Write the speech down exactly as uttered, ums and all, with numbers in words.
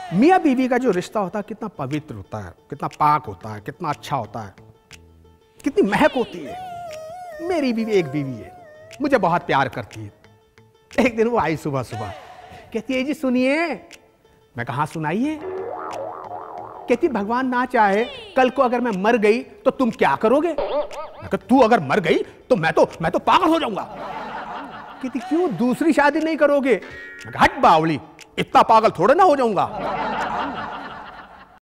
मियाँ बीवी का जो रिश्ता होता है कितना पवित्र होता है, कितना पाक होता है, कितना अच्छा होता है, कितनी महक होती है। मेरी बीवी एक बीवी है, मुझे बहुत प्यार करती है। एक दिन वो आई सुबह सुबह, कहती है जी सुनिए। मैं कहा सुनाइए। कहती भगवान ना चाहे कल को अगर मैं मर गई तो तुम क्या करोगे? मैं कहा तू अगर मर गई तो मैं तो मैं तो पागल हो जाऊंगा। कहती क्यों, दूसरी शादी नहीं करोगे? मैं कहा हट बावली, इतना पागल थोड़े ना हो जाऊंगा।